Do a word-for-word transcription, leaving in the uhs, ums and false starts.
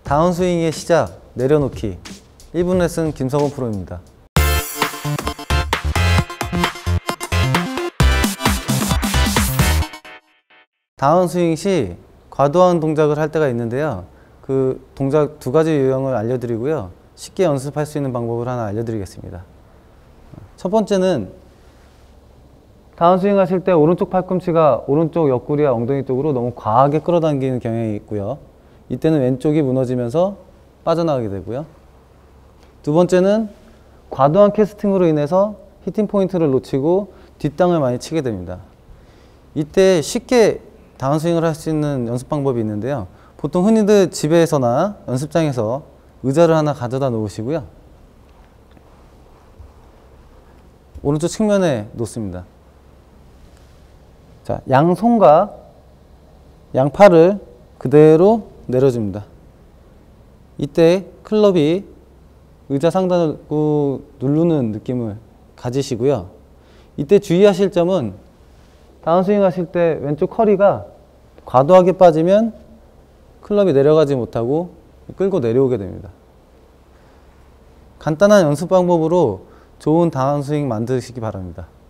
다운스윙의 시작, 내려놓기. 일 분 레슨 김석원 프로입니다. 다운스윙 시 과도한 동작을 할 때가 있는데요. 그 동작 두 가지 유형을 알려드리고요. 쉽게 연습할 수 있는 방법을 하나 알려드리겠습니다. 첫 번째는 다운스윙 하실 때 오른쪽 팔꿈치가 오른쪽 옆구리와 엉덩이 쪽으로 너무 과하게 끌어당기는 경향이 있고요. 이때는 왼쪽이 무너지면서 빠져나가게 되고요. 두 번째는 과도한 캐스팅으로 인해서 히팅 포인트를 놓치고 뒷땅을 많이 치게 됩니다. 이때 쉽게 다운스윙을 할 수 있는 연습 방법이 있는데요. 보통 흔히들 집에서나 연습장에서 의자를 하나 가져다 놓으시고요. 오른쪽 측면에 놓습니다. 자, 양손과 양팔을 그대로 내려줍니다. 이때 클럽이 의자 상단을 누르는 느낌을 가지시고요. 이때 주의하실 점은 다운스윙 하실 때 왼쪽 허리가 과도하게 빠지면 클럽이 내려가지 못하고 끌고 내려오게 됩니다. 간단한 연습 방법으로 좋은 다운스윙 만드시기 바랍니다.